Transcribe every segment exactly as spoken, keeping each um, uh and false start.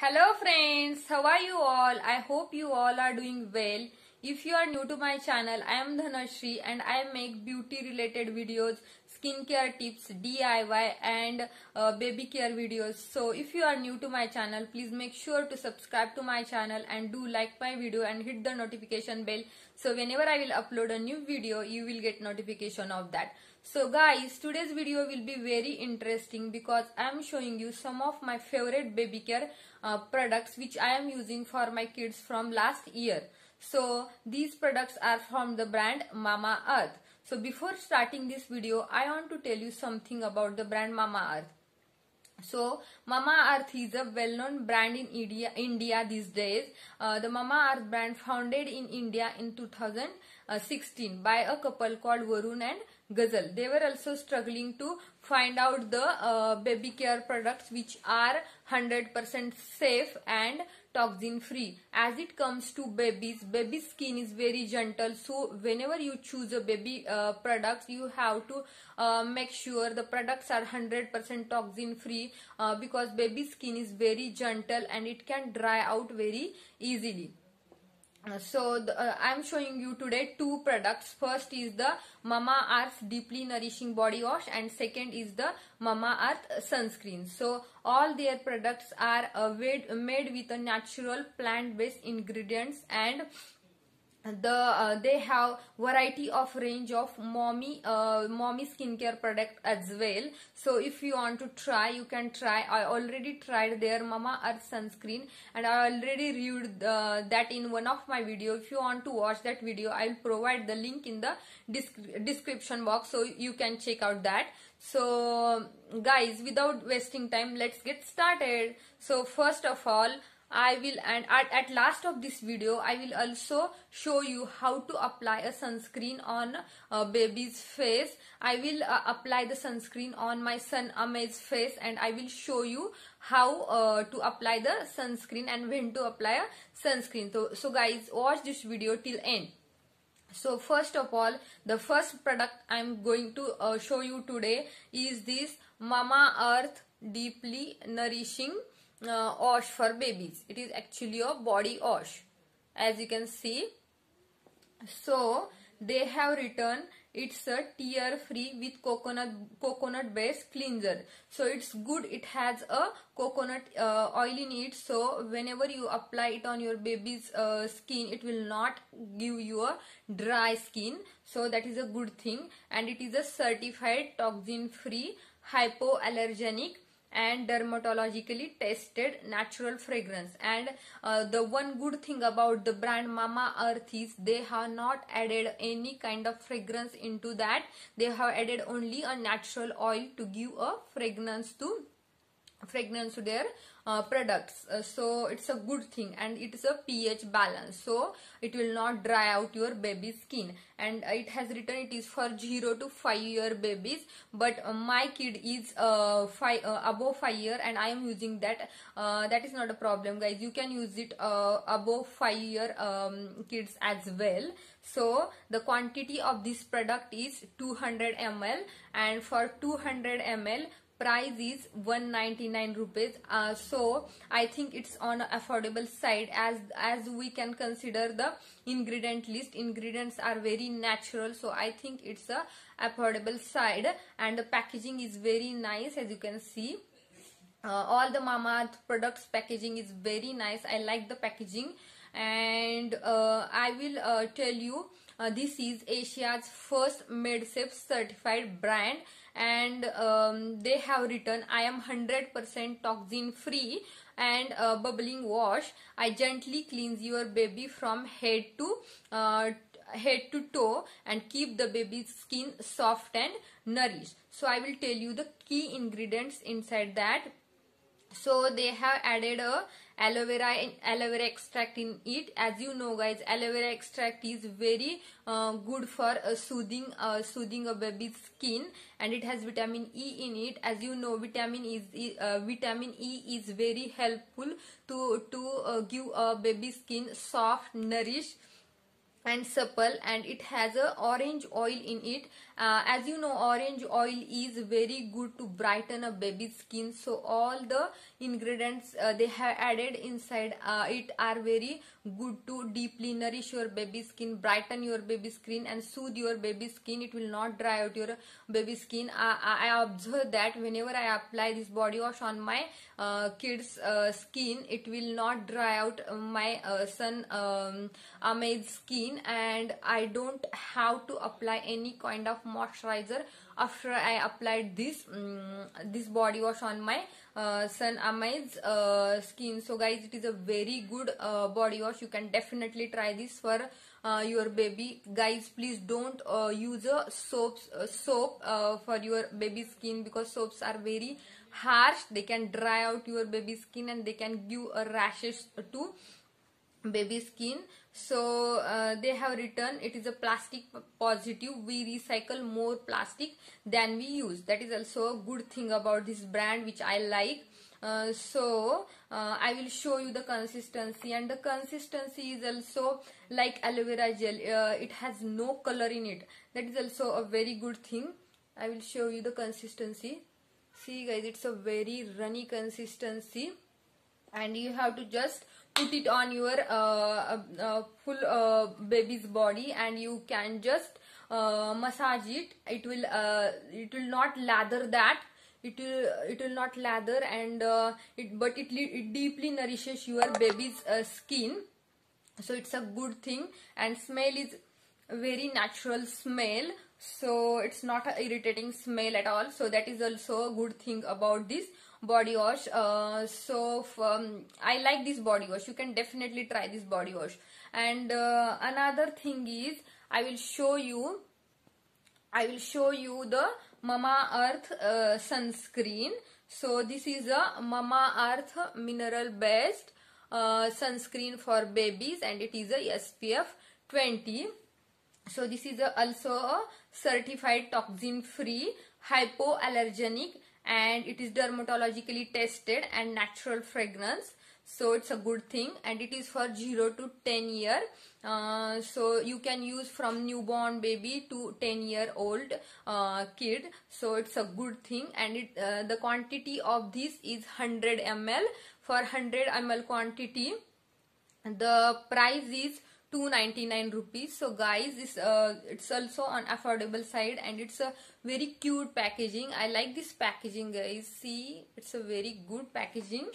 Hello friends, how are you all? I hope you all are doing well. If you are new to my channel, I am Dhanashri and I make beauty related videos, skincare tips, D I Y and uh, baby care videos. So if you are new to my channel, please make sure to subscribe to my channel and do like my video and hit the notification bell. So whenever I will upload a new video, you will get notification of that. So guys, today's video will be very interesting because I am showing you some of my favorite baby care uh, products which I am using for my kids from last year. So these products are from the brand Mamaearth. So before starting this video, I want to tell you something about the brand Mamaearth. So Mamaearth is a well-known brand in India, India these days. Uh, the Mamaearth brand founded in India in two thousand sixteen by a couple called Varun and Ghazal. They were also struggling to find out the uh, baby care products which are one hundred percent safe and toxin free. As it comes to babies, baby skin is very gentle, so whenever you choose a baby uh, products, you have to uh, make sure the products are one hundred percent toxin free uh, because baby skin is very gentle and it can dry out very easily. So the, uh, I am showing you today two products. First is the Mamaearth Deeply Nourishing Body Wash and second is the Mamaearth Sunscreen. So all their products are uh, made, made with a natural plant-based ingredients and the uh, they have variety of range of mommy uh, mommy skincare product as well. So if you want to try, you can try. I already tried their Mamaearth sunscreen and I already reviewed uh, that in one of my video. If you want to watch that video, I will provide the link in the description box so you can check out that. So guys, without wasting time, let's get started. So first of all, I will and at, at last of this video I will also show you how to apply a sunscreen on a baby's face. I will uh, apply the sunscreen on my son Amay's face and I will show you how uh, to apply the sunscreen and when to apply a sunscreen. So, so guys, watch this video till end. So first of all, the first product I am going to uh, show you today is this Mamaearth Deeply Nourishing Uh, wash for babies. It is actually a body wash, as you can see. So they have written it's a tear free with coconut coconut based cleanser. So it's good, it has a coconut uh, oil in it, so whenever you apply it on your baby's uh, skin, it will not give you a dry skin. So that is a good thing, and it is a certified toxin free, hypoallergenic and dermatologically tested natural fragrance. And uh, the one good thing about the brand Mamaearth is they have not added any kind of fragrance into that. They have added only a natural oil to give a fragrance to fragrance to their uh, products. Uh, so it's a good thing, and it is a pH balance, so it will not dry out your baby's skin. And it has written it is for zero to five year babies, but uh, my kid is uh, five uh, above five year and I am using that. Uh, that is not a problem, guys. You can use it uh, above five year um, kids as well. So the quantity of this product is two hundred milliliters, and for two hundred milliliters price is one ninety-nine rupees. Uh, so I think it's on an affordable side, as as we can consider the ingredient list. Ingredients are very natural, so I think it's a affordable side, and the packaging is very nice, as you can see. Uh, all the Mamaearth products packaging is very nice. I like the packaging, and uh, I will uh, tell you uh, this is Asia's first MedSafe certified brand, and um, they have written I am one hundred percent toxin free and uh, bubbling wash. I gently cleanse your baby from head to uh, head to toe and keep the baby's skin soft and nourished. So I will tell you the key ingredients inside that. So they have added a aloe vera aloe vera extract in it. As you know, guys, aloe vera extract is very uh, good for uh, soothing uh, soothing a baby's skin, and it has vitamin E in it. As you know, vitamin is uh, vitamin E is very helpful to to uh, give a baby's skin soft, nourished and supple, and it has a orange oil in it. Uh, as you know, orange oil is very good to brighten a baby's skin, so all the ingredients uh, they have added inside uh, it are very good to deeply nourish your baby's skin, brighten your baby's skin, and soothe your baby's skin. It will not dry out your baby's skin. I, I observe that whenever I apply this body wash on my uh, kids uh, skin, it will not dry out my uh, son um, Amay's skin, and I don't have to apply any kind of moisturizer after I applied this um, this body wash on my uh, son Amay's uh, skin. So guys, it is a very good uh, body wash. You can definitely try this for uh, your baby. Guys, please don't uh, use a soaps, uh, soap uh, for your baby skin, because soaps are very harsh. They can dry out your baby skin and they can give a rashes to baby skin. So uh, they have written it is a plastic positive, we recycle more plastic than we use. That is also a good thing about this brand, which I like. Uh, so uh, I will show you the consistency, and the consistency is also like aloe vera gel. Uh, it has no color in it. That is also a very good thing. I will show you the consistency. See guys, it's a very runny consistency, and you have to just put it on your uh, uh, full uh, baby's body, and you can just uh, massage it. It will uh, it will not lather that. It will it will not lather, and uh, it but it, it deeply nourishes your baby's uh, skin. So it's a good thing, and smell is very natural smell, so it's not an irritating smell at all. So that is also a good thing about this body wash. Uh, so um, I like this body wash. You can definitely try this body wash. And uh, another thing is, I will show you I will show you the Mamaearth uh, sunscreen. So this is a Mamaearth mineral based uh, sunscreen for babies, and it is a S P F twenty. So this is a, also a certified toxin free, hypoallergenic, and it is dermatologically tested and natural fragrance. So it's a good thing, and it is for zero to ten year. Uh, so you can use from newborn baby to ten year old uh, kid. So it's a good thing, and it uh, the quantity of this is one hundred milliliters. For one hundred milliliters quantity, the price is two ninety-nine rupees. So guys, this uh, it's also on affordable side, and it's a very cute packaging. I like this packaging, guys. See, it's a very good packaging.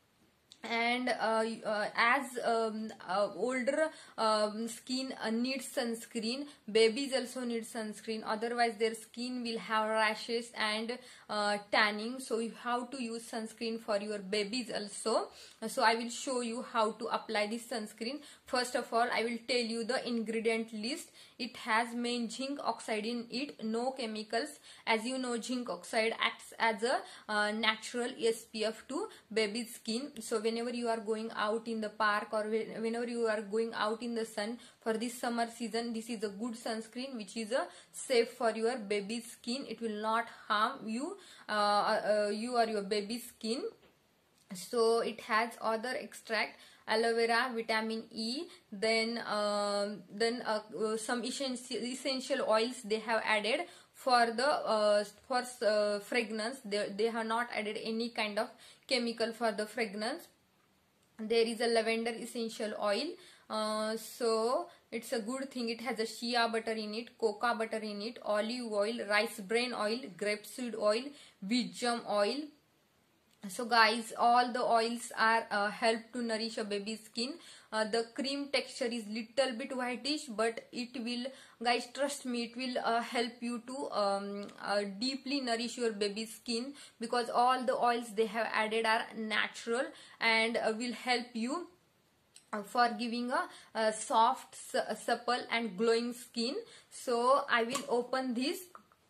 And uh, uh, as um, uh, older um, skin uh, needs sunscreen, babies also need sunscreen, otherwise their skin will have rashes and uh, tanning. So you have to use sunscreen for your babies also. So I will show you how to apply this sunscreen. First of all, I will tell you the ingredient list. It has main zinc oxide in it, no chemicals. As you know, zinc oxide acts as a uh, natural S P F to baby's skin. So whenever you are going out in the park, or whenever you are going out in the sun for this summer season, this is a good sunscreen which is a safe for your baby's skin. It will not harm you, uh, uh, you or your baby's skin. So it has other extract, aloe vera, vitamin E, then uh, then uh, uh, some essential, essential oils they have added for the uh, for uh, fragrance. They, they have not added any kind of chemical for the fragrance. There is a lavender essential oil. Uh, so it's a good thing. It has a shea butter in it, cocoa butter in it, olive oil, rice bran oil, grapeseed oil, vijam oil. So guys, all the oils are uh, help to nourish a baby's skin. Uh, the cream texture is little bit whitish, but it will, guys, trust me, it will uh, help you to um, uh, deeply nourish your baby's skin, because all the oils they have added are natural and uh, will help you uh, for giving a, a soft, supple and glowing skin. So I will open this.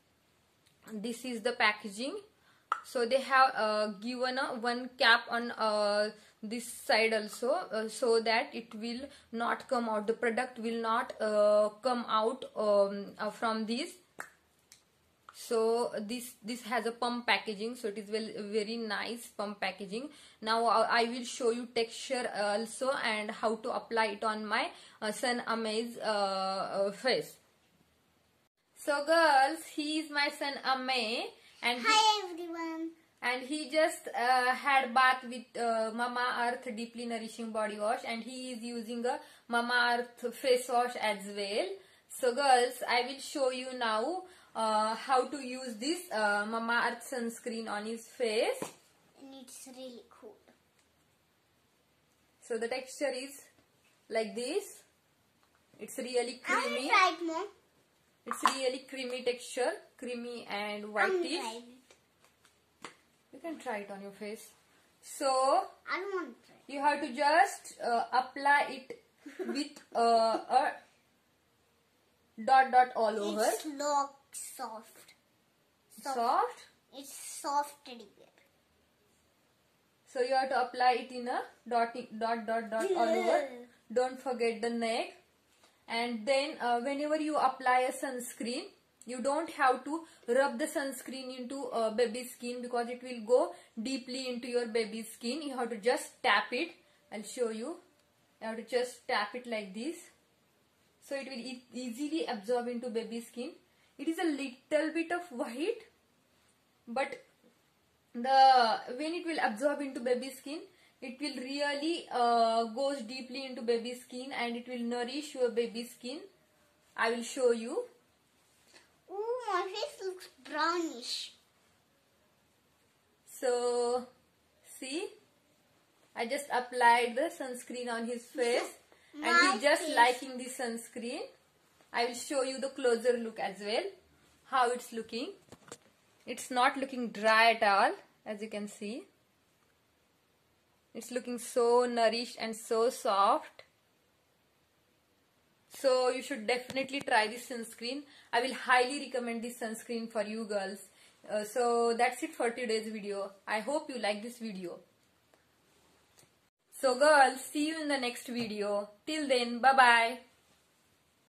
This is the packaging. So they have uh, given a one cap on uh, this side also, uh, so that it will not come out, the product will not uh, come out um, uh, from this. So this this has a pump packaging, so it is very, very nice pump packaging. Now I will show you texture also and how to apply it on my uh, son Amay's uh, uh, face. So girls, he is my son Amay, and hi everyone. And he just uh, had bath with uh, Mamaearth Deeply Nourishing Body Wash, and he is using a Mamaearth face wash as well. So girls, I will show you now uh, how to use this uh, Mamaearth sunscreen on his face. And it's really cool. So the texture is like this. It's really creamy. I will try it more. It's really creamy texture, creamy and whitish. You can try it on your face. So I don't want to try. You have to just uh, apply it with uh, a dot dot all over. It's look soft. soft. Soft? It's soft teddy bear. So you have to apply it in a dot dot dot dot all over. Don't forget the neck. And then uh, whenever you apply a sunscreen, you don't have to rub the sunscreen into uh, baby's skin, because it will go deeply into your baby's skin. You have to just tap it. I'll show you. You have to just tap it like this. So it will e easily absorb into baby's skin. It is a little bit of white, but the when it will absorb into baby's skin, it will really uh, goes deeply into baby's skin, and it will nourish your baby's skin. I will show you. Ooh, my face looks brownish. So, see, I just applied the sunscreen on his face, and he's just face. liking the sunscreen. I will show you the closer look as well, how it's looking. It's not looking dry at all, as you can see. It's looking so nourished and so soft. So you should definitely try this sunscreen. I will highly recommend this sunscreen for you girls. Uh, so that's it for today's video. I hope you like this video. So girls, see you in the next video. Till then, bye bye.